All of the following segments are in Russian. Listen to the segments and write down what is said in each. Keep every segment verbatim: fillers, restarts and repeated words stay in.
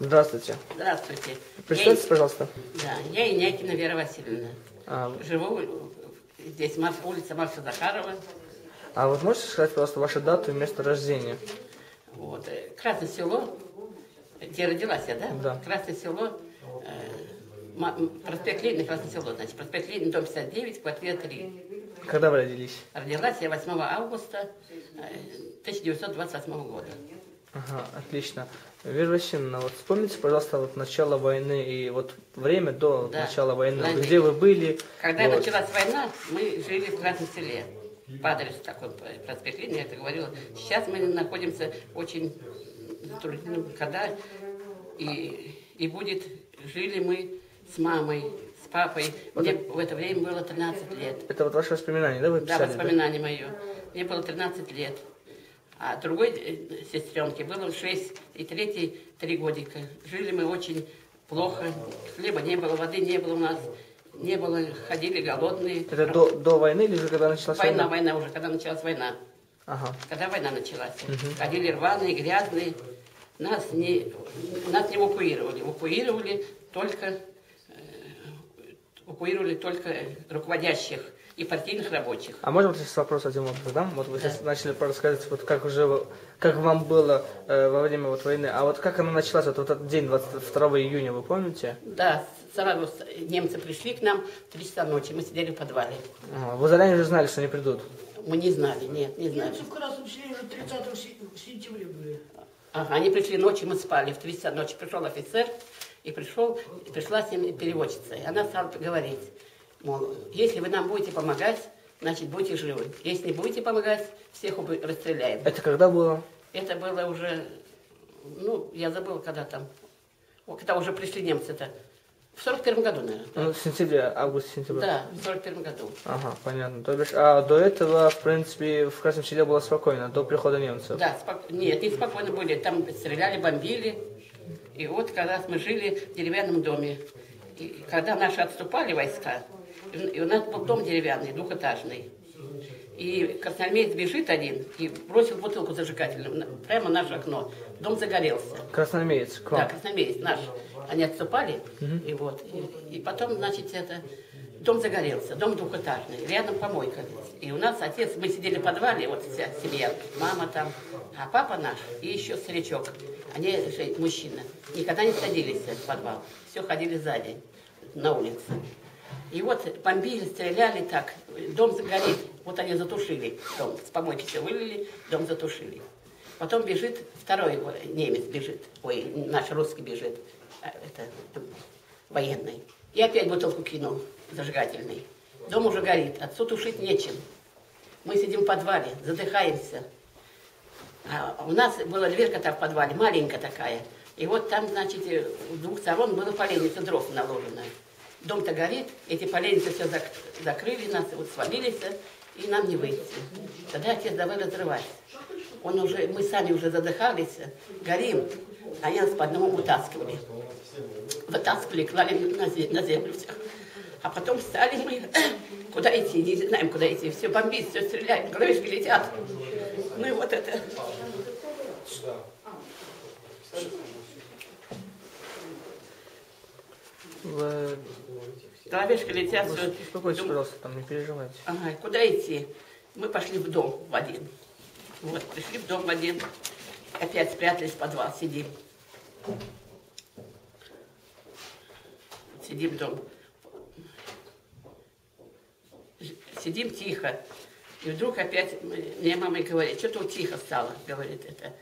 Здравствуйте. Здравствуйте. Представьтесь, я, пожалуйста. Да, я Инякина Вера Васильевна. А, Живу здесь, улица Марша Захарова. а вот можете сказать, пожалуйста, вашу дату и место рождения? Вот. Красное Село, где родилась я, да? Да. Красное Село, э, проспект Ленина, Красное Село, значит, проспект Ленина, дом пятьдесят девять, квартира три. Когда вы родились? Родилась я восьмого августа тысяча девятьсот двадцать восьмого года. Ага, отлично. Вера Васильевна, вот вспомните, пожалуйста, вот начало войны и вот время до Да. начала войны. Войны. Где вы были? Когда вот. началась война, мы жили в Красном Селе. По адресу такой проспект Ленина, я это говорила. Сейчас мы находимся очень затрудненном, когда и, и будет, жили мы с мамой, с папой. Вот Мне это... в это время было тринадцать лет. Это вот ваши воспоминания, да, вы писали? Да, воспоминание да? мое. Мне было тринадцать лет. А другой сестренке было шесть, и третий три годика. Жили мы очень плохо. Хлеба не было, воды не было у нас. Не было, ходили голодные. Это до, до войны или уже когда началась война? война? Война уже, когда началась война. Ага. Когда война началась. Угу. Ходили рваные, грязные. Нас не, нас не эвакуировали. Эвакуировали только, э, эвакуировали только руководящих и партийных рабочих. А можно вот сейчас вопрос один вот задам? Вот вы да. сейчас начали рассказывать, вот как уже, как вам было э, во время вот войны, а вот как она началась, вот, вот этот день двадцать второго июня, вы помните? Да, сразу немцы пришли к нам в три часа ночи, мы сидели в подвале. А, вы заранее уже знали, что они придут? Мы не знали, нет, не знали. Немцы в Красном Селе уже тридцатого сентября были. Ага, они пришли ночью, мы спали, в три часа ночи пришел офицер, и пришел, и пришла с ним переводчица, и она стала говорить. Мол, если вы нам будете помогать, значит, будете живы. Если не будете помогать, всех расстреляем. Это когда было? Это было уже, ну, я забыла, когда там, когда уже пришли немцы-то. В сорок первом году, наверное. Ну, в сентябре, август-сентябрь. Да, в сорок первом году. Ага, понятно. То бишь, а до этого, в принципе, в Красном Селе было спокойно, до прихода немцев? Да, спок... нет, не спокойно были. Там стреляли, бомбили. И вот когда мы жили в деревянном доме, и когда наши отступали войска, и у нас был дом деревянный, двухэтажный. И красноармеец бежит один и бросил бутылку зажигательную прямо на наше окно. Дом загорелся. Красноармеец, к вам? Да, красноармеец наш. Они отступали, угу. и вот. И, и потом, значит, это... Дом загорелся, дом двухэтажный, рядом помойка. И у нас отец, мы сидели в подвале, вот вся семья, мама там, а папа наш и еще старичок, они же мужчина, никогда не садились в подвал, все ходили сзади, на улице. И вот бомбили, стреляли так, дом загорит, вот они затушили дом, с помойки все вылили, дом затушили. Потом бежит второй немец, бежит, ой, наш русский бежит, это военный. И опять бутылку кинул, зажигательный. Дом уже горит, отцу тушить нечем. Мы сидим в подвале, задыхаемся. А у нас была дверка там в подвале, маленькая такая. И вот там, значит, с двух сторон было поленница дров наложено. Дом-то горит, эти поленницы все зак закрыли нас, вот свалились, и нам не выйти. Тогда отец давай разрывать. Он уже, мы сами уже задыхались, горим, а они нас по одному вытаскивали. Вытаскивали, клали на, на землю всех. А потом встали мы, куда идти, не знаем, куда идти. Все бомбит, все стреляет, головешки летят. Ну и вот это. Вы... Головешки летят. Вы успокойтесь, пожалуйста, там не переживайте. Ага, куда идти? Мы пошли в дом в один. Вот, пришли в дом в один. Опять спрятались в подвал, сидим. Сидим в дом. Сидим тихо. И вдруг опять мне мама говорит, что тут тихо стало, говорит это.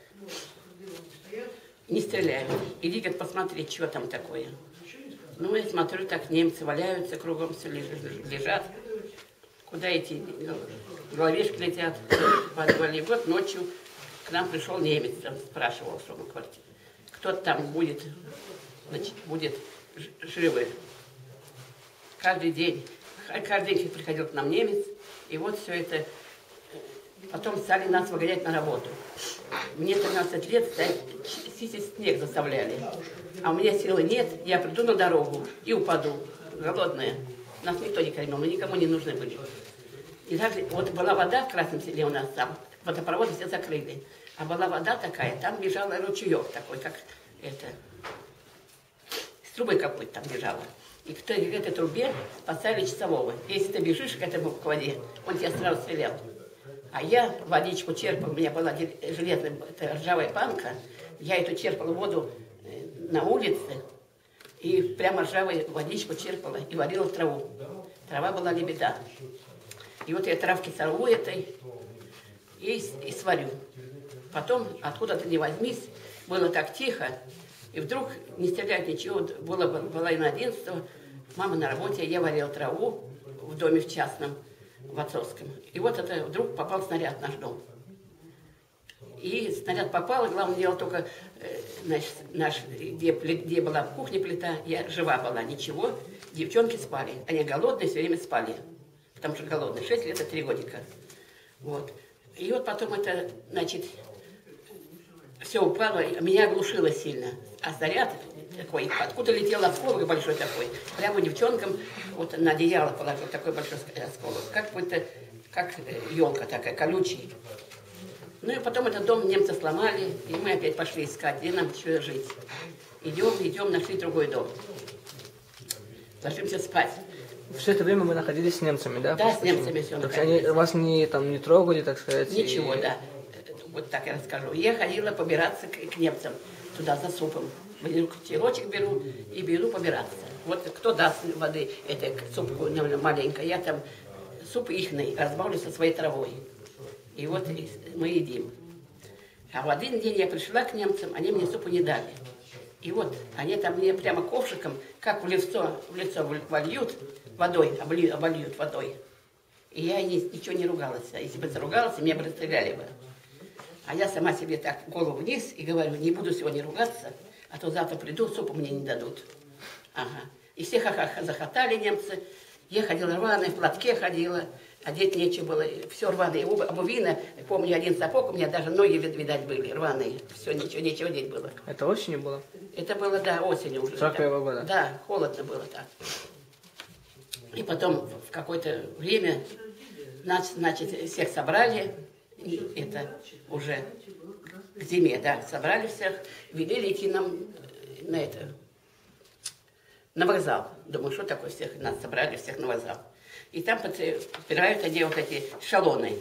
Не стреляют. Иди, говорит, посмотри, что там такое. Ну, я смотрю, так немцы валяются, кругом все лежат. Куда идти? Головешки летят в подвале. И вот ночью к нам пришел немец, там спрашивал, что мы в квартире. Кто там будет, значит, будет живы. Каждый день, каждый день приходил к нам немец, и вот все это. Потом стали нас выгонять на работу. Мне тринадцать лет, чистить снег заставляли. А у меня силы нет, я приду на дорогу и упаду, голодная. Нас никто не кормил, мы никому не нужны были. И даже, вот была вода в Красном Селе у нас там, водопроводы все закрыли. А была вода такая, там бежал ручеек такой, как это, трубы какой-то там лежала. И к этой трубе поставили часового. Если ты бежишь к этому к воде, он тебя сразу стрелял. А я водичку черпал, у меня была железная ржавая банка, я эту черпала воду на улице, и прямо ржавую водичку черпала и варила траву. Трава была лебеда. И вот я травки сорву этой и, и сварю. Потом, откуда-то не возьмись, было так тихо, и вдруг не стреляют ничего, было половина одиннадцатого, мама на работе, я варила траву в доме в частном, в отцовском. И вот это вдруг попал снаряд в наш дом. И снаряд попал, главное дело только, значит, наш, где, где была в кухне плита, я жива была, ничего, девчонки спали. Они голодные, все время спали, потому что голодные, шесть лет, это три годика. Вот. И вот потом это, значит, все упало, меня оглушило сильно. А снаряд такой, откуда летел осколок большой такой, прямо девчонкам вот на одеяло положил такой большой осколок, как будто, как елка такая, колючий. Ну и потом этот дом немцы сломали, и мы опять пошли искать, где нам еще жить. Идем, идем, нашли другой дом. Ложимся спать. Все это время мы находились с немцами, да? Да, с немцами все находились. Они вас не, там, не трогали, так сказать? Ничего, и... да. Вот так я расскажу. Я ходила побираться к, к немцам, туда за супом. Беру котелочек беру и беру побираться. Вот кто даст воды, это супку маленькая, я там суп ихный разбавлю со своей травой. И вот мы едим. А в один день я пришла к немцам, они мне супу не дали. И вот они там мне прямо ковшиком, как в лицо, в лицо вольют водой, обольют, обольют водой. И я ничего не ругалась. А если бы заругалась, меня бы расстреляли бы. А я сама себе так голову вниз и говорю, не буду сегодня ругаться, а то завтра приду, супу мне не дадут. Ага. И все ха-ха захотали немцы. Я ходила рваная, в платке ходила, одеть нечего было, все рваное, обувина, помню, один сапог, у меня даже ноги, видать, были рваные, все, ничего, ничего одеть было. Это осенью было? Это было, да, осенью уже. сорок первого года? Да, холодно было так. И потом в какое-то время нас, значит, всех собрали, и это уже к зиме, да, собрали всех, велели идти нам на это, на вокзал. Думаю, что такое всех, нас собрали всех на вокзал. И там подбирают они вот эти шалоны.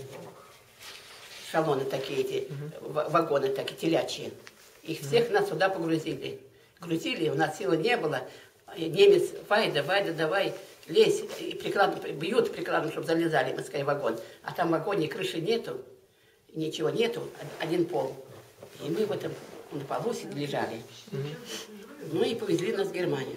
Шалоны такие эти, угу. Вагоны такие, телячьи. Их всех угу. нас сюда погрузили. Грузили, у нас силы не было. Немец, Вайда, Вайда, давай, лезь. И прикладно, бьют прикладом, чтобы залезали, мы сказали, в вагон. А там в вагоне крыши нету, ничего нету, один пол. И мы в этом на полу лежали. Угу. Ну и повезли нас в Германию.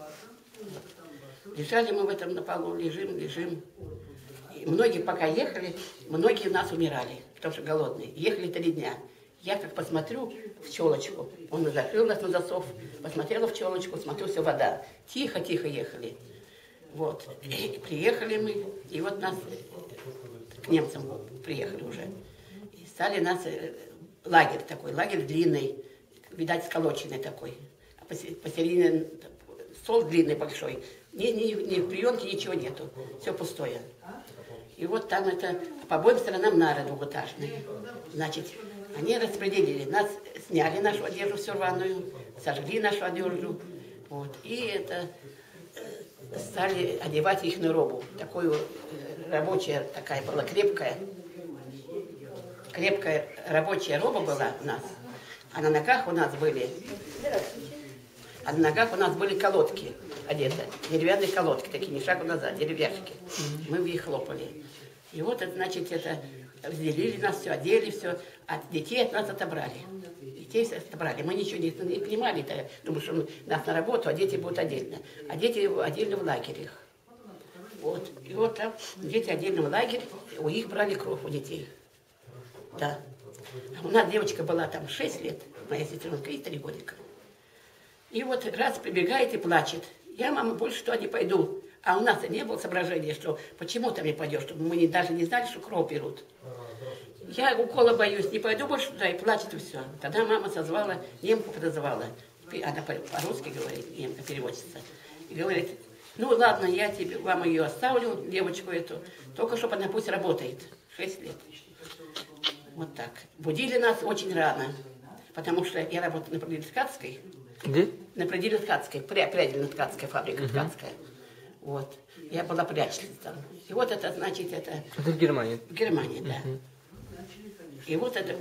Лежали мы в этом на полу, лежим, лежим. И многие пока ехали, многие у нас умирали, потому что голодные. Ехали три дня. Я как посмотрю в челочку, он закрыл нас на засов, посмотрела в челочку, смотрю, все вода. Тихо-тихо ехали. Вот. И приехали мы, и вот нас к немцам приехали уже. И стали нас, лагерь такой, лагерь длинный, видать, сколоченный такой. А посередине стол длинный, большой. Ни, ни, ни в приемке ничего нету, все пустое. И вот там это, по обоим сторонам нары двухэтажные. Значит, они распределили, нас сняли нашу одежду всю рваную, сожгли нашу одежду, вот, и это стали одевать их на робу. Такую рабочая такая была, крепкая, крепкая рабочая роба была у нас, а на ногах у нас были, а на ногах у нас были колодки одеты, деревянные колодки, такие, не шагу назад, деревяшки. Мы в них хлопали. И вот, это, значит, это разделили нас, все, одели все, а детей от нас отобрали. Детей отобрали. Мы ничего не, не понимали, -то. Думаю, что нас на работу, а дети будут отдельно. А дети отдельно в лагерях. Вот. И вот там дети отдельно в лагере, у них брали кровь, у детей. Да. А у нас девочка была там шесть лет, моя сестренка, и три годика. И вот раз прибегает и плачет. Я, мама, больше туда не пойду. А у нас не было соображения, что почему ты мне пойдешь, чтобы мы не, даже не знали, что кровь берут. Я укола боюсь, не пойду больше туда, и плачет, и все. Тогда мама созвала, немку подозвала. Она по-русски говорит, немка, переводчица. И говорит, ну ладно, я тебе, вам ее оставлю, девочку эту, только чтобы она пусть работает. Шесть лет. Вот так. Будили нас очень рано, потому что я работала на Пролетарской, Где? На Прядельно-Ткацкой, Прядельно-Ткацкая фабрика mm-hmm. ткацкая. Вот. Я была прячется там. И вот это, значит, это... Это в Германии? В Германии, да. Mm-hmm. И вот это...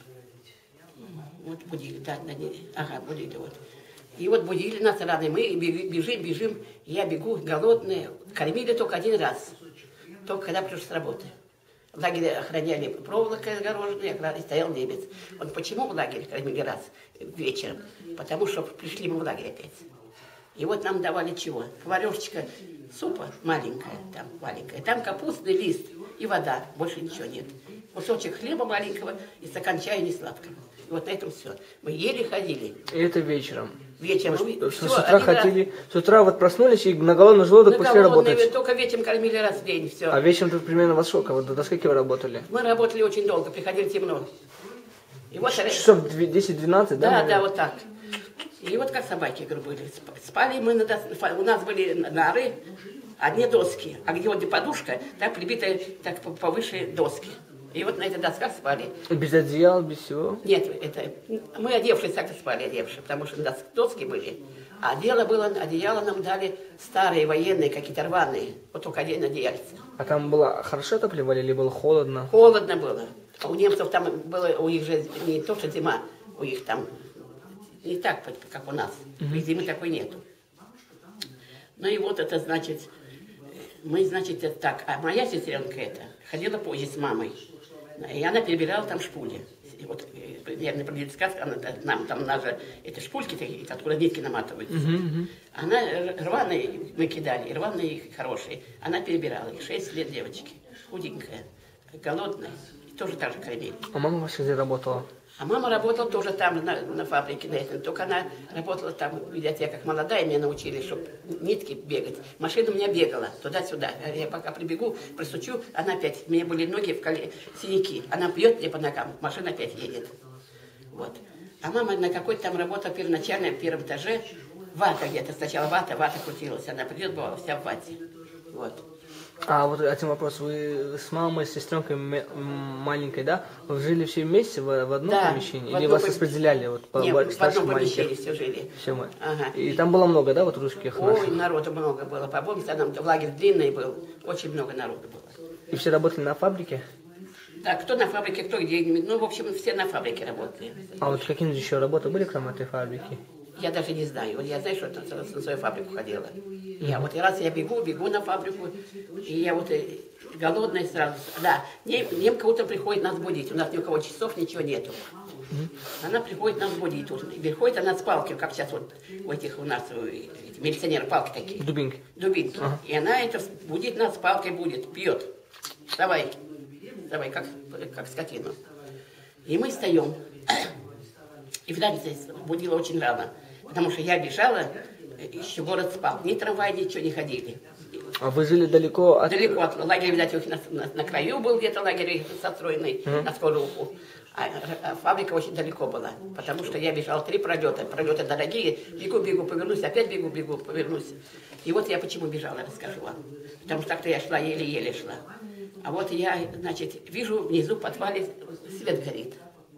Вот будили, да, да, ага, будили, вот. И вот будили нас рано, мы бежим, бежим, я бегу, голодная. Кормили только один раз, только когда пришел с работы. В лагере охраняли проволокой огороженной, и стоял немец. Он почему в лагере кормили раз вечером? Потому что пришли мы в лагерь опять. И вот нам давали чего? Поварешечка супа маленькая, там маленькая, там капустный лист и вода, больше ничего нет. Кусочек хлеба маленького и стакан чая несладкого. И вот на этом все. Мы еле ходили. И это вечером? Вечером. Мы, все, с утра хотели, раз... с утра вот проснулись и на голодный желудок на пошли голодный, работать. Только вечером кормили раз в день, все. А вечером тут примерно во сколько? Вот до скольки вы работали? Мы работали очень долго, приходили темно. И вот... Часов десять-двенадцать, да? Да, наверное? Да, вот так. И вот как собаки, говорю, были. Спали мы, на дос... у нас были нары, одни доски, а где вот подушка, так прибитая так повыше доски. И вот на этих досках спали. Без одеяла, без всего? Нет, это мы одевшись так и спали, одевшись, потому что доски были. А дело было, одеяло нам дали старые военные, какие-то рваные. Вот только один одеяльце. А там было хорошо отапливали или было холодно? Холодно было. А у немцев там было, у них же не то, что зима, у них там не так, как у нас. Mm-hmm. Зимы такой нету. Ну и вот это значит, мы, значит, это так. А моя сестренка эта ходила позже с мамой. И она перебирала там шпули. И вот, я не продаю сказку, она, нам там даже эти шпульки такие, откуда нитки наматываются. Uh-huh, uh-huh. Она рваные мы кидали, рваные хорошие. Она перебирала их. Шесть лет девочки. Худенькая, голодная. И тоже так же кормили. А мама ваша где работала? А мама работала тоже там, на, на фабрике, на этом. Только она работала там, видят, я как молодая, меня научили, чтобы нитки бегать. Машина у меня бегала туда-сюда. Я пока прибегу, присучу, она опять, у меня были ноги в коле... синяки. Она бьет мне по ногам, машина опять едет. Вот. А мама на какой-то там работала первоначально, в первом этаже. Вата где-то, сначала вата, вата крутилась. Она придет, была вся в вате. Вот. А вот один вопрос. Вы с мамой, с сестренкой маленькой, да? Вы жили все вместе в, в одном да, помещении? В Или вас распределяли? Вот, по Нет, в одном помещении маленьких? все жили. Все мы. Ага. И там было много, да, вот русских? Ой, наших? народу много было. По-моему, там лагерь длинный был. Очень много народу было. И все работали на фабрике? Да, кто на фабрике, кто где-нибудь. Ну, в общем, все на фабрике работали. А вот какие-нибудь еще работы были, кроме этой фабрики? Я даже не знаю. Я знаю, что на свою фабрику ходила. Я вот и раз я бегу, бегу на фабрику, и я вот голодная сразу. Да, нем, немка утром приходит нас будить. У нас ни у кого часов, ничего нету. Она приходит нас будить. Приходит она с палки, как сейчас вот у этих у нас эти милиционеры, палки такие. Дубинки. Дубинки. Ага. И она это будит нас, палкой будет, пьет. Давай, давай, как, как скотину. И мы встаем. И всегда будила очень рано. Потому что я бежала, еще город спал. Ни трамвай, ничего не ходили. А вы жили далеко от... Далеко от лагеря, видать, на, на, на краю был где-то лагерь состроенный, uh-huh. на скоруху. А, а фабрика очень далеко была, потому что я бежала три пролета, пролеты дорогие, бегу, бегу, повернусь, опять бегу, бегу, повернусь. И вот я почему бежала, расскажу вам. Потому что так-то я шла, еле-еле шла. А вот я, значит, вижу, внизу в подвале свет горит.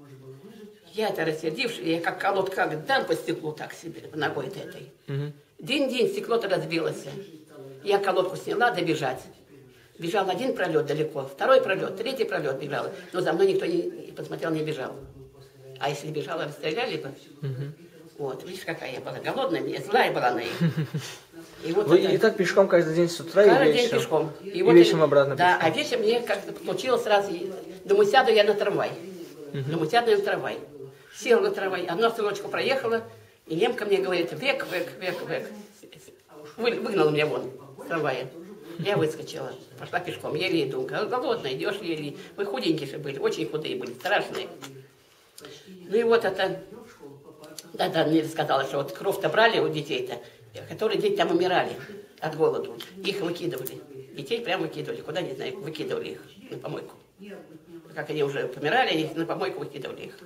Я это рассердившись, я как колодка как дам по стеклу так себе, ногой-то этой. Uh-huh. День-день стекло-то разбилось. Я колодку сняла, добежать. Бежал один пролет далеко, второй пролет, третий пролет бежал. Но за мной никто не, не посмотрел, не бежал. А если бежала, расстреляли бы. Uh-huh. Вот, видишь, какая я была голодная, мне злая была на них. И вот вы это... и так пешком каждый день с утра каждый и вечером? Каждый день пешком. И, и вот вечером это... обратно да, пешком? А вечером мне как-то получилось сразу, думаю, сяду я на трамвай. Uh-huh. Думаю, сяду я на трамвай. Села на трамвай, одну стрелочку проехала, и немка мне говорит, век, век, век, век. Вы, выгнал меня вон с трамвая. Я выскочила, пошла пешком, еле иду. Голодная, идешь еле. Мы худенькие же были, очень худые были, страшные. Ну и вот это, да-да, мне сказала, что вот кровь-то брали у детей-то, которые дети там умирали от голоду. Их выкидывали. Детей прям выкидывали, куда не знаю, выкидывали их на помойку. Как они уже помирали, их на помойку выкидывали их.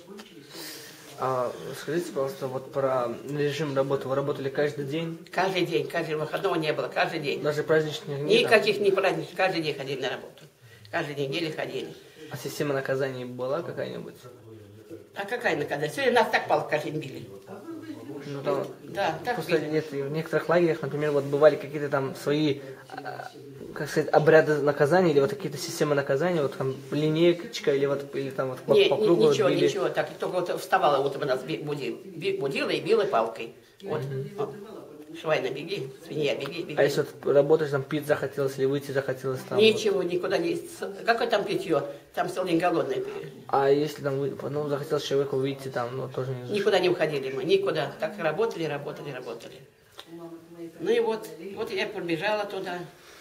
А скажите, пожалуйста, вот про режим работы. Вы работали каждый день? Каждый день, каждый выходного не было, каждый день. Даже праздничных дней? Никаких не праздничных, каждый день ходили на работу. Каждый день еле ходили. А система наказаний была какая-нибудь? А какая наказание? Сегодня нас так палкой каждый день били. Ну, там, Да, так просто ведь. нет, в некоторых лагерях, например, вот бывали какие-то там свои, а, как сказать, обряды наказания или вот какие-то системы наказания, вот там линейка или вот или там вот по, Не, по ни- кругу ничего, били. ничего, так, только вот вставала, вот нас би- буди- би- будила и била палкой. Вот, вот. Швайна, беги, свинья, беги, беги. А если вот работаешь, там пить захотелось или выйти захотелось там? Ничего, никуда не... с- Какое там питье? Там все день голодные. А если там, вы- ну, захотелось человеку выйти там, ну, тоже не... Никуда не уходили мы, никуда. Так работали, работали, работали. Ну и вот, вот я побежала туда.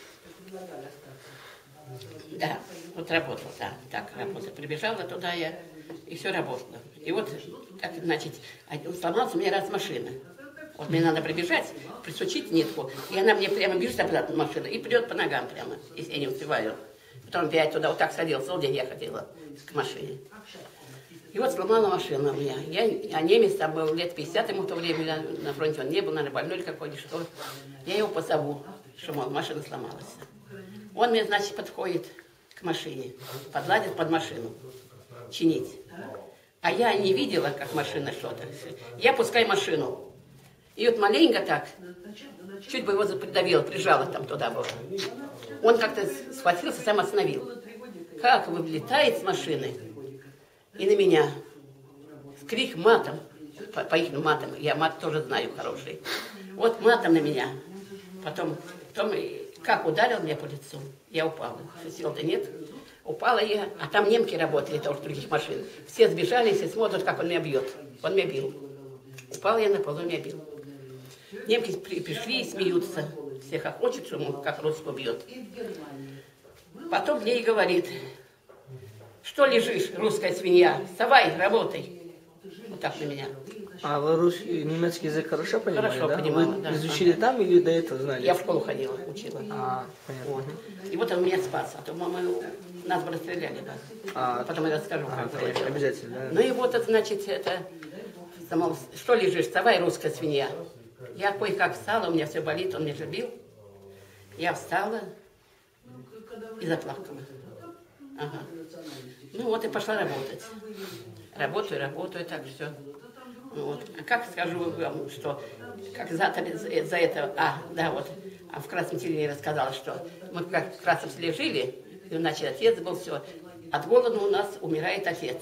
Да, вот работала, да, так работала. Прибежала туда я, и все работало. И вот, так, значит, сломалась у меня раз машина. Вот мне надо прибежать, присучить нитку, и она мне прямо бежит обратно машина и придет по ногам прямо, если я не успеваю. Потом опять туда вот так садилась, целый день я ходила к машине. И вот сломала машину у меня. Я, а немец там был лет пятьдесят ему в то время, на, на фронте он не был, наверное, больной или какой-то, что. Я его позову, что, мол, машина сломалась. Он мне, значит, подходит к машине, подладит под машину, чинить. А я не видела, как машина что-то. Я пускай машину. И вот маленько так, чуть бы его придавило, прижало там туда было. Он как-то схватился, сам остановил. Как вылетает с машины и на меня. Крик матом, по, по их матам, я мат тоже знаю хороший. Вот матом на меня. Потом, потом как ударил меня по лицу, я упала. Сил-то нет. Упала я, а там немки работали, тоже других машин. Все сбежались и смотрят, как он меня бьет. Он меня бил. Упала я на полу, меня бил. Немки при, пришли и смеются. Все хохочут, что ему как русского бьет. Потом мне и говорит, что лежишь, русская свинья, вставай, работай. Вот так на меня. А вы рус... немецкий язык хорошо понимали, Хорошо да? понимала, Вы да. изучили там или до этого знали? Я в школу ходила, учила. А, понятно. Вот. И вот он меня спас, а то мама, нас бы расстреляли. Да. А, Потом я расскажу, а, как было конечно, дело. обязательно, да. Ну и вот это, значит, это, само, что лежишь, вставай, русская свинья. Я кое-как встала, у меня все болит, он меня же бил. Я встала и заплакала. Ага. Ну вот и пошла работать. Работаю, работаю, так все. Вот. А как скажу вам, что, как за, за это, а, да, вот, а в Красном Селе я рассказала, что мы как в Красном Селе жили, и, значит, отец был, все, от голода у нас умирает отец.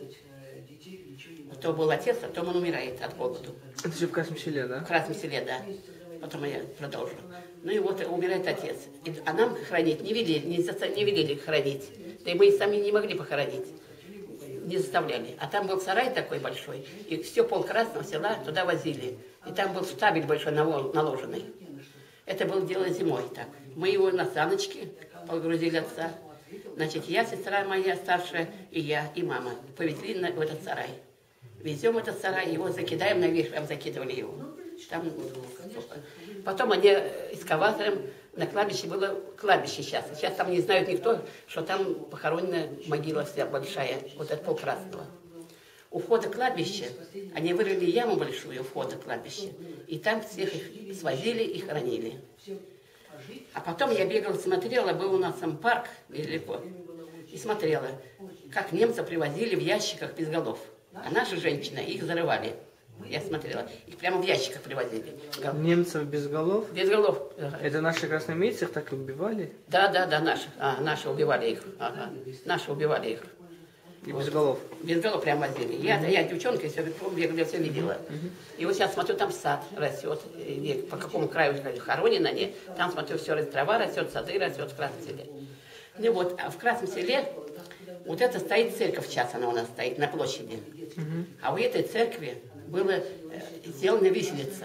Кто был отец, а потом он умирает от голода. Это все в Красном Селе, да? В Красном Селе, да. Потом я продолжу. Ну и вот умирает отец. И, а нам хранить не велели, не, заста- не велели хранить. Да и мы и сами не могли похоронить. Не заставляли. А там был сарай такой большой, и все пол Красного Села туда возили. И там был штабель большой наво- наложенный. Это было дело зимой так. Мы его на саночки погрузили отца. Значит, я, сестра моя старшая, и я, и мама повезли на, в этот сарай. Везем этот сарай, его закидаем наверх, прям закидывали его. Там, потом они экскаватором, на кладбище было кладбище сейчас. Сейчас там не знают никто, что там похоронена могила вся большая, вот от полкрасного. У входа кладбища они вырыли яму большую у входа кладбища, и там всех их свозили и хоронили. А потом я бегала, смотрела, был у нас там парк недалеко, и смотрела, как немцев привозили в ящиках без голов. А наши женщины их зарывали. Я смотрела, их прямо в ящиках привозили. Немцев без голов? Без голов. Это наши красноармейцы их так и убивали? Да, да, да, наши. А, наши убивали их. Ага. Наши убивали их. И Вот. без голов? Без голов прям возили. Я, я девчонка, все бегала, все видела. И вот сейчас смотрю, там сад растет. И по какому краю хоронены они. Там, смотрю, все, трава растет, сады растет в Красном Селе. Ну вот, а в Красном Селе вот это стоит церковь сейчас, она у нас стоит на площади. А у этой церкви была э, сделана виселица.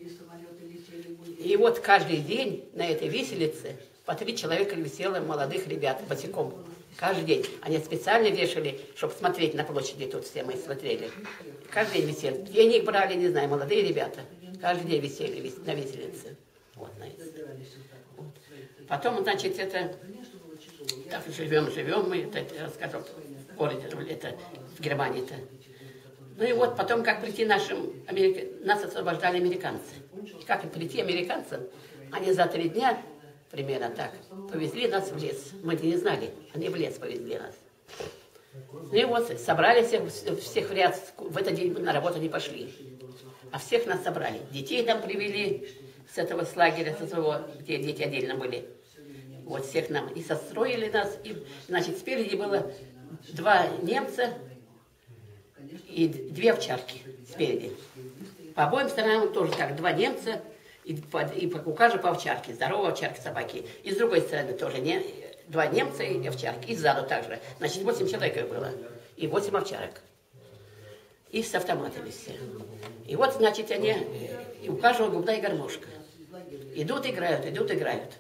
И вот каждый день на этой виселице по три человека висело молодых ребят босиком. Каждый день. Они специально вешали, чтобы смотреть на площади, тут все мы смотрели. Каждый день висели. Денег брали, не знаю, молодые ребята. Каждый день висели вис- на виселице. Вот, на этой. Вот. Потом, значит, это... Так живем, живем мы, это, это расскажу, в городе, это, в Германии-то. Ну и вот потом, как прийти нашим, америка... нас освобождали американцы. Как прийти американцам, они за три дня, примерно так, повезли нас в лес. Мы не знали, они в лес повезли нас. Ну и вот собрались всех, всех в ряд, в этот день на работу не пошли. А всех нас собрали. Детей там привели с этого с лагеря, со своего, где дети отдельно были. Вот всех нам и состроили нас. И, значит, спереди было два немца и две овчарки спереди. По обоим сторонам тоже так, два немца и, по, и по, у каждого по овчарке, здоровые овчарки, собаки. И с другой стороны тоже не, два немца и овчарки. И сзаду также. Значит, восемь человек было. И восемь овчарок. И с автоматами все. И вот, значит, они, и у каждого губная гармошка. Идут, играют, идут, играют.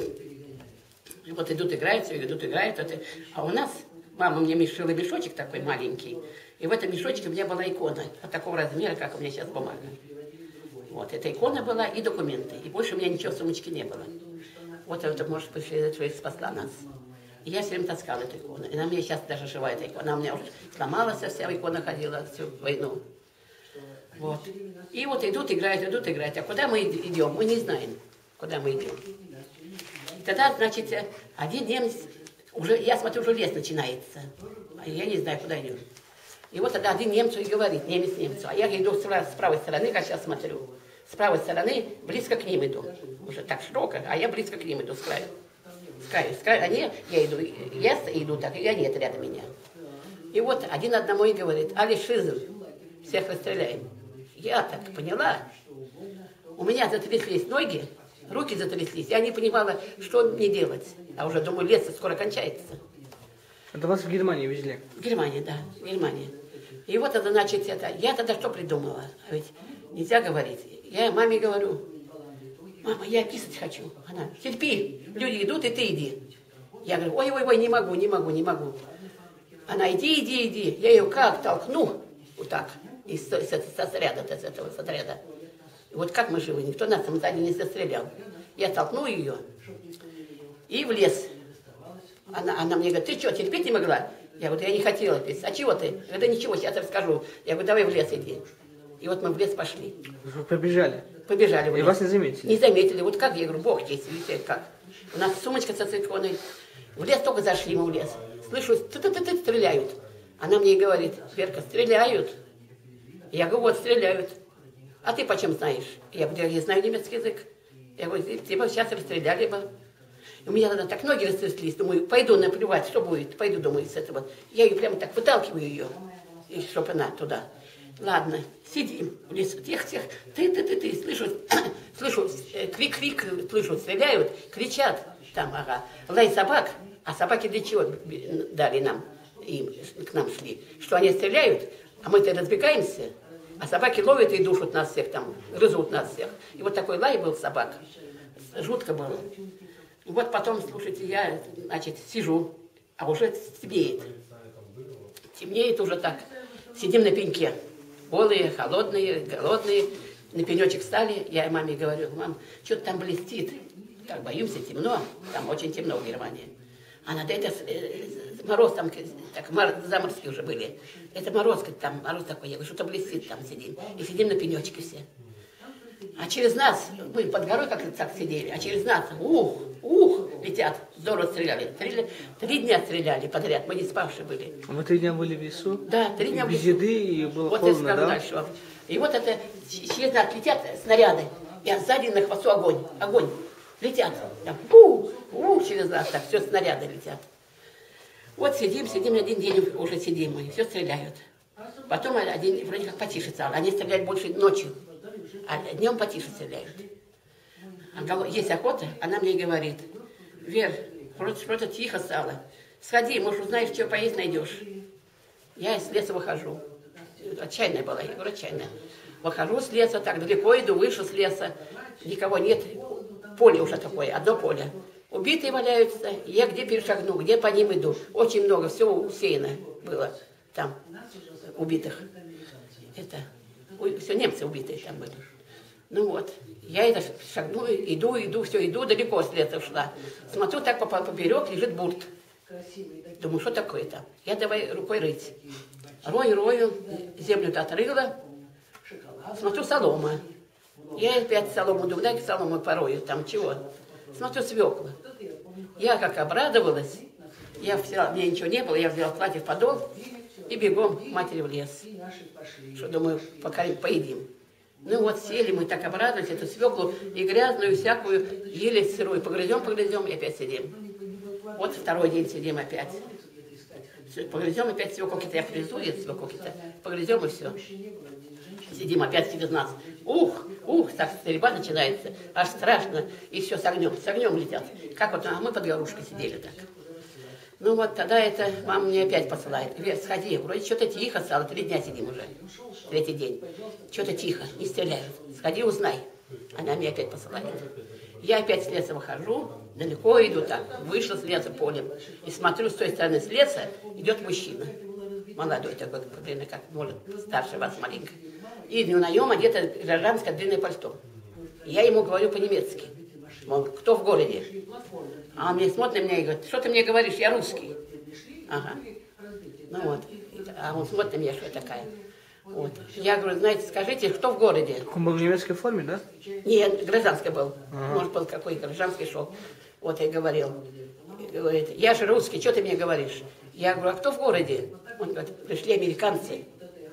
И вот идут, играют, все, идут, играют. Это... А у нас, мама мне шила мешочек такой маленький. И в этом мешочке у меня была икона. Вот такого размера, как у меня сейчас бумага. Вот, эта икона была и документы. И больше у меня ничего в сумочке не было. Вот это, может быть, что спасла нас. И я все время таскала эту икону. И на мне сейчас даже жива эта икона. Она у меня уже сломалась, вся икона ходила всю войну. Вот. И вот идут, играют, идут, играют. А куда мы идем? Мы не знаем, куда мы идем. И тогда, значит, один немец, уже, я смотрю, уже лес начинается. А я не знаю, куда идем. И вот тогда один немцу и говорит, немец немцу. А я иду с правой стороны, как сейчас смотрю. С правой стороны близко к ним иду. Уже так широко, а я близко к ним иду, с краю. С краю, с краю. Они, я иду, я иду так, и они это рядом меня. И вот один одному и говорит, али шизм, всех расстреляем. Я так поняла. У меня затряслись ноги, руки затряслись. Я не понимала, что мне делать. А уже думаю, лес скоро кончается. Это вас в Германии везли? В Германии, да, в Германии. И вот это, значит, это, я тогда что придумала? А ведь нельзя говорить. Я маме говорю, мама, я писать хочу. Она, терпи, люди идут, и ты иди. Я говорю, ой-ой-ой, не могу, не могу, не могу. Она, иди, иди, иди. Я ее как толкну, вот так, из, из, из, из отряда, из этого из отряда. И вот как мы живы, никто нас там сзади не застрелял. Я толкну ее и в лес. Она, она мне говорит, ты что, терпеть не могла? Я говорю, я не хотела писать. А чего ты? Я говорю, да ничего, сейчас расскажу. Я говорю, давай в лес иди. И вот мы в лес пошли. Вы побежали? Побежали в лес. И вас не заметили? Не заметили. Вот как, я говорю, Бог есть, видите, как. У нас сумочка со иконой. В лес только зашли мы в лес. Слышу, ты-ты-ты-ты, стреляют. Она мне и говорит, Верка, стреляют. Я говорю, вот, стреляют. А ты почем знаешь? Я говорю, я знаю немецкий язык. Я говорю, типа сейчас расстреляли бы. У меня тогда так ноги растряслись, думаю, пойду наплевать, что будет, пойду, думаю, с этого. Я ее прямо так выталкиваю ее, и чтоб она туда. Ладно, сидим в лесу, тех-тех, ты-ты-ты-ты, слышу, слышу, крик-крик, слышу, стреляют, кричат, там, ага, лай собак, а собаки для чего дали нам, им, к нам шли, что они стреляют, а мы-то разбегаемся, а собаки ловят и душат нас всех там, грызут нас всех. И вот такой лай был собак, жутко было. И вот потом, слушайте, я, значит, сижу, а уже темнеет. Темнеет уже так. Сидим на пеньке. Голые, холодные, голодные. На пенечек встали. Я маме говорю, мам, что-то там блестит. Так, боимся, темно. Там очень темно в Германии. Она, да это э, мороз там, так, мор, заморозки уже были. Это мороз, там мороз такой. Я говорю, что-то блестит, там сидим. И сидим на пенечке все. А через нас, мы под горой как-то так сидели, а через нас, ух, ух, летят, здорово стреляли. Три, три дня стреляли подряд, мы не спавшие были. А вы три дня были в лесу? Да, три дня в лесу. Без еды и было вот холодно, я скажу да? дальше вам. И вот это, через нас летят снаряды, и сзади на хвосту огонь, огонь, летят. Там, пух, ух, через нас так, все снаряды летят. Вот сидим, сидим, один день уже сидим, и все стреляют. Потом один, вроде как потише стало, они стреляют больше ночью. А днем потише стреляют. А есть охота, она мне говорит, Вер, что-то тихо стало. Сходи, может, узнаешь, что поесть найдешь. Я из леса выхожу. Отчаянная была, я говорю, отчаянная. Выхожу с леса, так далеко иду, выше с леса. Никого нет. Поле уже такое, одно поле. Убитые валяются, я где перешагну, где по ним иду. Очень много, все усеяно было там, убитых. Это... Все немцы убитые там были. Ну вот, я это шагну, иду, иду, все, иду, далеко с леса шла. Смотрю, так поперек лежит бурт. Думаю, что такое там? Я давай рукой рыть. Рою, рою, землю-то отрыла. Смотрю, солома. Я опять солому, думаю, дай солому порою, там чего. Смотрю, свекла. Я как обрадовалась. Я взяла, мне ничего не было, я взяла платье в подол и бегом к матери в лес. Что, думаю, пока поедим. Ну вот сели, мы так обрадовались, эту свеклу и грязную, всякую, еле сырую. Погрызем, погрызем и опять сидим. Вот второй день сидим опять. Погрызем опять свеклу-то, я привезу ее свеклу-то, погрызем и все. Сидим опять через нас. Ух, ух, так стрельба начинается, аж страшно. И все с огнем, с огнем летят. Как вот, а мы под горушкой сидели так. Ну вот тогда это мама мне опять посылает. Вер, сходи, вроде что-то тихо стало, три дня сидим уже, третий день. Что-то тихо, не стреляют. Сходи, узнай. Она мне опять посылает. Я опять с леса выхожу, далеко иду так, вышла с леса полем. И смотрю, с той стороны с леса идет мужчина. Молодой такой, длинный, как может, старше вас маленько. И на нем одето гражданское длинное пальто. Я ему говорю по-немецки. Мол, кто в городе? А он мне смотрит на меня и говорит, что ты мне говоришь, я русский. Ага. Ну вот. А он смотрит на меня, что я такая. Вот. Я говорю, знаете, скажите, кто в городе? Он был в немецкой форме, да? Нет, гражданский был. Ага. Может, был какой гражданский шел. Вот я говорил. Говорит, я же русский, что ты мне говоришь? Я говорю, а кто в городе? Он говорит, пришли американцы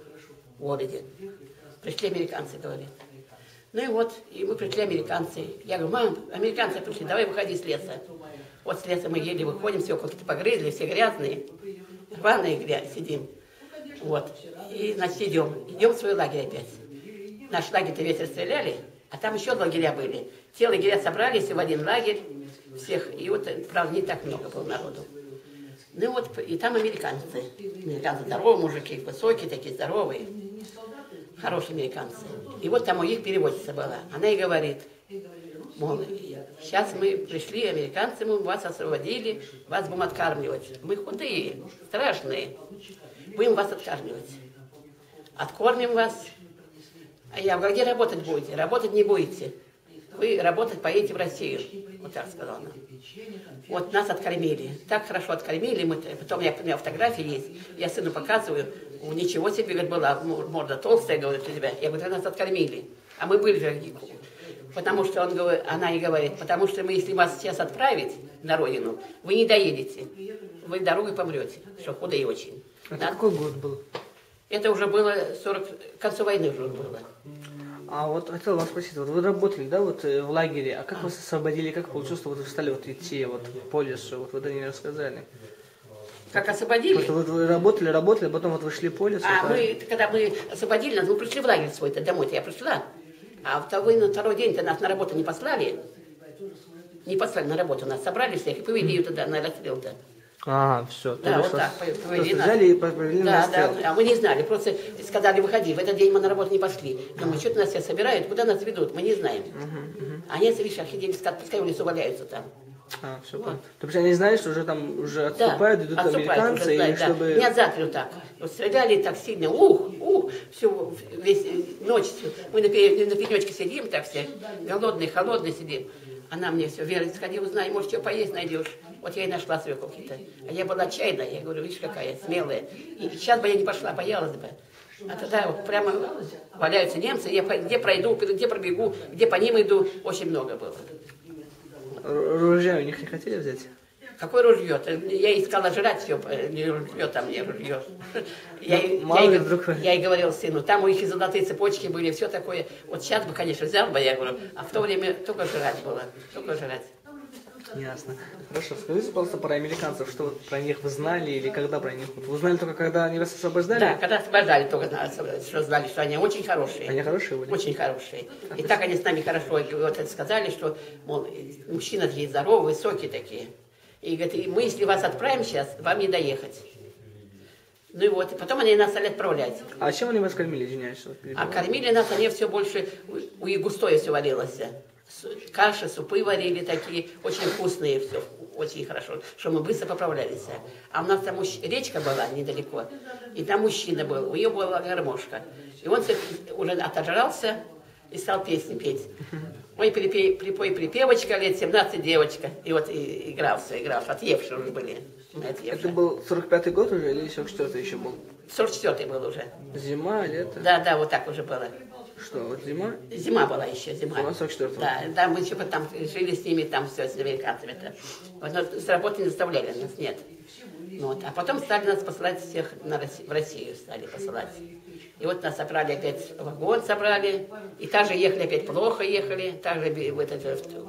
в городе. Пришли американцы, говорит. Ну и вот, и мы пришли американцы. Я говорю, мам, американцы пришли, давай выходи с леса. Вот с леса мы еле выходим, все как-то погрызли, все грязные, рваные грязь, сидим. Вот, и, значит, идем, идем в свой лагерь опять. Наш лагерь-то весь расстреляли, а там еще лагеря были. Те лагеря собрались в один лагерь, всех, и вот, правда, не так много было народу. Ну вот, и там американцы. Американцы здоровые мужики, высокие такие, здоровые. Хорошие американцы. И вот там у них переводчица была. Она и говорит, мол, сейчас мы пришли, американцы, мы вас освободили, вас будем откармливать. Мы худые, страшные. Будем вас откармливать. Откормим вас. А я говорю, где работать будете? Работать не будете. Вы работать поедете в Россию. Вот так сказала она. Вот нас откормили. Так хорошо откормили. Мы, потом я, у меня фотографии есть. Я сыну показываю. Ничего себе, говорит, была морда толстая, говорит, у тебя. Я говорю, нас откормили. А мы были же. Потому что он говорит, она и говорит, потому что мы, если вас сейчас отправить на родину, вы не доедете. Вы дорогой помрете. Что худые очень. Это да? Какой год был? Это уже было сорок, к концу войны уже было. А вот хотел вас спросить, вот вы работали, да, вот в лагере, а как а. вас освободили, как получилось, что вот вы стали вот идти вот по лесу, вот вы это не рассказали? Как освободили? Вот, вот вы работали, работали, а потом вот вы шли по лесу. А так? мы, когда мы освободили нас, мы пришли в лагерь свой-то, домой-то я пришла. А второй, на второй день-то нас на работу не послали. Не послали на работу, нас собрали всех и повели ее туда на расстрел-то. А, все. Да, вот так, повели нас. Взяли и повели да, на расстрел. Да, а мы не знали, просто сказали, выходи. В этот день мы на работу не пошли. Думаю, что-то нас все собирают, куда нас ведут, мы не знаем. Угу, угу. Они, видишь, архидемии, пускай в лесу валяются там. А, все, вот. То есть они знали, что уже там уже отступают, да, идут отступают, американцы, уже, и да. чтобы... Меня завтра вот так. Вот стреляли так сильно, ух, ух, всю весь ночь. Мы на, на пенечке сидим так все, голодные, холодные сидим. Она мне все, Вера, сходи, узнай, может, что поесть найдешь. Вот я и нашла свеколки-то. А я была отчаянная, я говорю, видишь, какая смелая. И сейчас бы я не пошла, боялась бы. А тогда вот прямо валяются немцы, я где пройду, где пробегу, где по ним иду, очень много было. Ружья у них не хотели взять? Какое ружье? Я искала жрать все, не ружье там, не ружье. Я, ну, я, я, вдруг... я и говорил сыну, там у них и золотые цепочки были, все такое. Вот сейчас бы, конечно, взял бы, я говорю, а в то время только жрать было, только жрать. Ясно. Хорошо, скажите, пожалуйста, про американцев, что про них вы знали или когда про них? Вы знали только, когда они вас освобождали? Да, когда освобождали, только что знали, что они очень хорошие. Они хорошие были? Очень хорошие. Как и так они с нами хорошо вот это сказали, что, мол, мужчины такие здоровые, высокие такие. И говорит, мы, если вас отправим сейчас, вам не доехать. Ну и вот, и потом они нас стали отправлять. А чем они вас кормили, извиняюсь? А кормили нас, они все больше, у них густое все варилось. Каши, супы варили такие, очень вкусные, все, очень хорошо, что мы быстро поправлялись. А у нас там мужч... речка была недалеко, и там мужчина был, у нее была гармошка. И он уже отожрался и стал песни петь. Ой, припей, припой, припевочка, лет семнадцать девочка. И вот и, играл все, играл, отъевшие уже были. Отъевшие. Это был сорок пятый год уже или сорок четвёртый еще был? сорок четвёртый был уже. Зима, лето? Да, да, вот так уже было. Что, вот зима? Зима была еще, зима. Зима сорок четвёртого. Да, да, мы еще там жили с ними, там все, с американцами-то. Вот, но с работы не заставляли нас, нет. Вот. А потом стали нас посылать всех на Россию, в Россию стали посылать. И вот нас собрали опять, вагон собрали, и также ехали опять плохо ехали, также в, этот,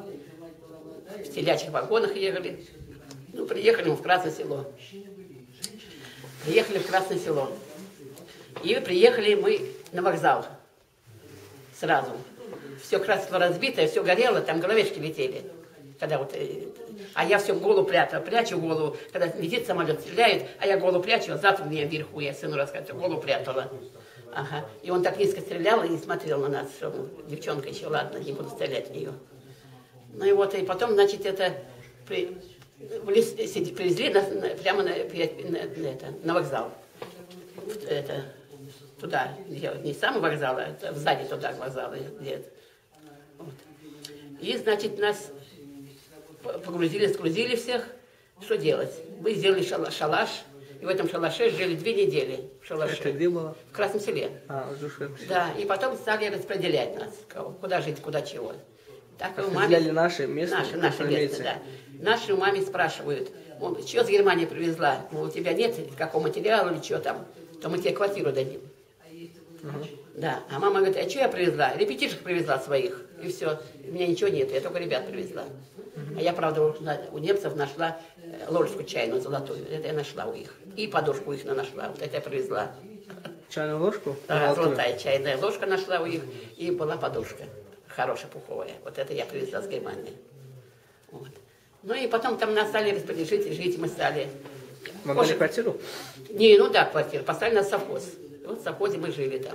в, в телячьих вагонах ехали. Ну, приехали мы в Красное Село. Приехали в Красное Село. И приехали мы на вокзал сразу. Все Красное Село разбитое, все горело, там головешки летели. Когда вот, а я все голову прятала, прячу голову, когда летит самолет, стреляет, а я голову прячу, а завтра мне вверху, я сыну рассказываю, голову прятала. Ага. И он так низко стрелял и не смотрел на нас, что девчонка еще, ладно, не буду стрелять в нее. Ну и вот, и потом, значит, это, при, в лес, привезли нас прямо на, на, на, это, на вокзал. Это, туда, где, не сам вокзал, а это, сзади туда вокзал. Вот. И, значит, нас погрузили, сгрузили всех. Что делать? Мы сделали шалаш, и в этом шалаше жили две недели. В шалаше. Это где было? В Красном Селе. А, в Душе. Да, и потом стали распределять нас, куда жить, куда чего. Так и у мамы... Распределяли наши местные? Наши, наши местные, да. Наши у маме спрашивают, он, что с Германии привезла? Ну, у тебя нет какого материала или что там? То мы тебе квартиру дадим. Угу. Да, а мама говорит, а что я привезла? Ребятишек привезла своих, и все. У меня ничего нет, я только ребят привезла. Угу. А я, правда, у немцев нашла ложечку чайную золотую, это я нашла у них. И подушку их нашла, вот это я привезла. Чайную ложку? Да, золотая чайная ложка нашла у них, и была подушка, хорошая, пуховая. Вот это я привезла с Германии. Вот. Ну и потом там нас стали распределить, жить мы стали. Вам дали квартиру? Не, ну да, квартиру, поставили нас в совхоз. Вот в совхозе мы жили там.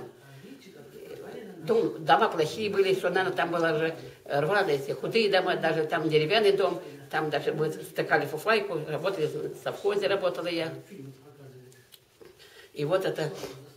Дом, дома плохие были, что, наверное, там было уже рваные, эти худые дома, даже там деревянный дом, там даже мы стыкали фуфайку, работали в совхозе, работала я. И вот это,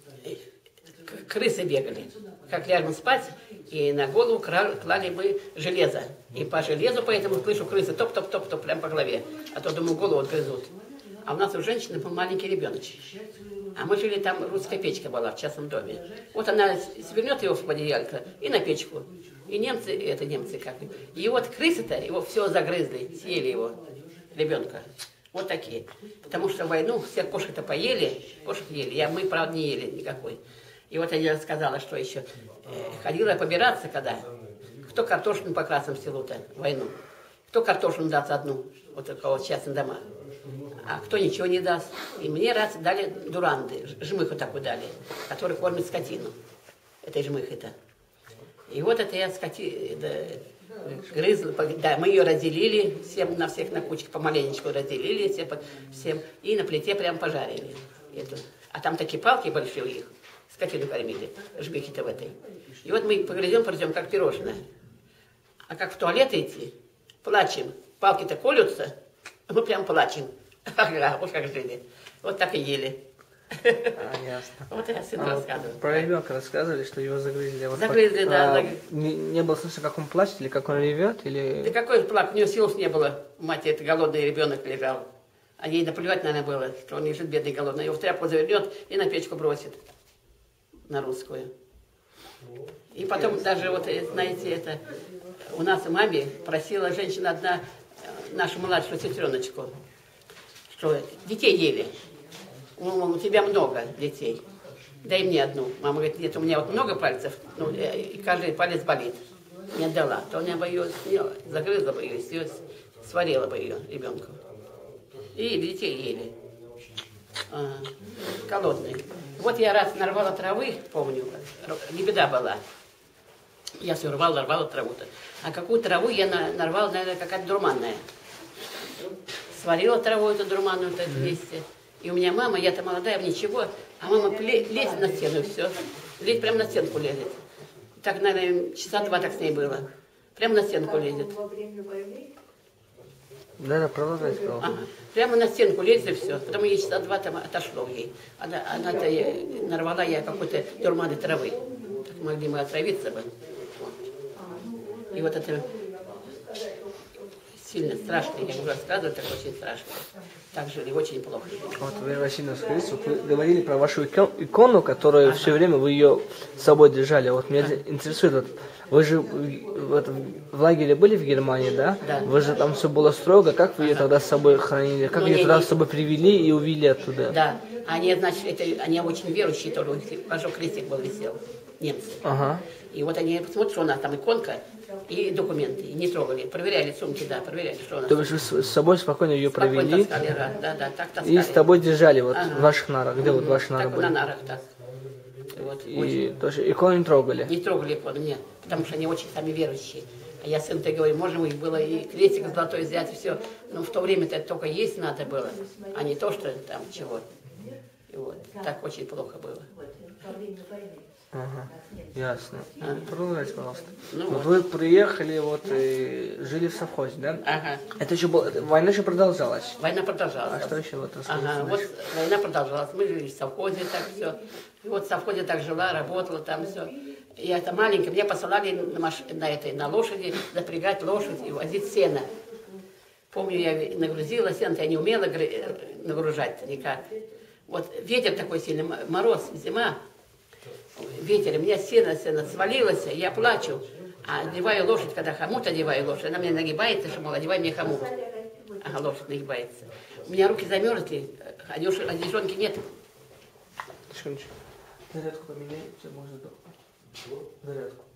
крысы бегали. Как ляжем спать, и на голову клали мы железо. И по железу, поэтому слышу крысы топ-топ-топ-топ, прям по голове. А то, думаю, голову отгрызут. А у нас у женщины был маленький ребеночек. А мы жили там, русская печка была в частном доме. Вот она свернет его в одеялько и на печку. И немцы, это немцы как. И вот крысы-то его все загрызли, съели его, ребенка. Вот такие. Потому что в войну все кошек-то поели, кошек ели, я, мы, правда, не ели никакой. И вот я сказала, что еще. Ходила побираться, когда. Кто картошину по Красному Селу-то, войну. Кто картошину даст одну, вот такого частных дома. А кто ничего не даст. И мне раз дали дуранды, жмыху такую дали, который кормит скотину. Этой жмыхой-то. И вот это я скоти... да, грызла, да, мы ее разделили, всем на всех на кучке помаленечку разделили, все, всем, и на плите прям пожарили. Эту. А там такие палки большие у них, скотину кормили, жмыхи-то в этой. И вот мы погрызем, пойдем, как пирожное. А как в туалет идти, плачем, палки-то колются, а мы прям плачем. Ага, вот как жили. Вот так и ели. А, ясно. Вот я сын а рассказывал. Про ребенка рассказывали, что его загрызли. Вот загрызли, по... да. А, Загрызли. Не, не было слышно, как он плачет, или как он ревет, или... Да какой плак, у нее сил не было. Мать, это голодный ребенок лежал. А ей наплевать, наверное, было, что он лежит бедный голодный. Его в тряпку завернет и на печку бросит. На русскую. И потом даже, вот, знаете, это... У нас у маме просила женщина одна, нашу младшую сестреночку, что детей ели. У тебя много детей. Дай мне одну. Мама говорит, нет, у меня вот много пальцев, ну, и каждый палец болит. Не отдала. То она бы ее сняла, загрызла бы ее, ее, сварила бы ее ребенку. И детей ели. А, голодные. Вот я раз нарвала травы, помню, не беда была. Я все рвала, рвала траву-то. А какую траву я нарвала, наверное, какая-то дурманная. Сварила траву эту дурманную-то вместе. И у меня мама, я-то молодая, ничего, а мама лезет на стену, и все. Лезет, прямо на стенку лезет. Так, наверное, часа два так с ней было. Прямо на стенку лезет. Да, да, продолжай, сказал. Ага. Прямо на стенку лезет, и все. Потом ей часа два там отошло ей. Она, она-то нарвала я какой-то дурманной травы. Так могли мы отравиться бы. И вот это... сильно страшные, я уже рассказываю, так очень страшно. Так жили, очень плохо жили. Вот, Вера Васильевна, скажите, вот вы говорили про вашу икон- икону, которую ага. все время вы ее с собой держали. Вот меня ага. интересует, вот, вы же в, в лагере были в Германии, да? Да. Вы же там все было строго, как вы ага. ее тогда с собой хранили? Как ну, ее не, тогда не... с собой привели и увели оттуда? Да, они, значит, это, они очень верующие, тоже у них большой крестик был висел, немцы. Ага. И вот они смотрят, что у нас там иконка и документы, и не трогали, проверяли сумки, да, проверяли, что у нас. То есть вы с собой спокойно ее спокойно провели? таскали, да, да, да, так таскали. И с тобой держали вот ага. в ваших нарах, где mm-hmm. вот ваши нары так, были? на нарах, так. Вот, и очень... тоже икону не трогали? Не трогали икону, нет, потому что они очень сами верующие. А я сын-то говорю, можно у них было и крестик золотой взять, и все. Но в то время-то это только есть надо было, а не то, что там чего. И вот, так очень плохо было. Ага, ясно. А. Продолжайте, пожалуйста. Ну, вот. вот. Вы приехали, вот, и жили в совхозе, да? Ага. Это еще было, война еще продолжалась? Война продолжалась. А что еще вот ага, вот война продолжалась. Мы жили в совхозе, так все. И вот в совхозе так жила, работала там все. Я это маленькая, меня посылали на, маш... на, этой, на лошади, запрягать лошадь и возить сено. Помню, я нагрузила сено, я не умела нагружать никак. Вот ветер такой сильный, мороз, зима. Ветер, у меня сено, сено свалилось, я плачу, а одеваю лошадь, когда хомут одеваю лошадь, она мне нагибается, что, мол, одевай мне хомут. Ага, лошадь нагибается. У меня руки замерзли, одежонки нет. Зарядку поменяйте, может, зарядку.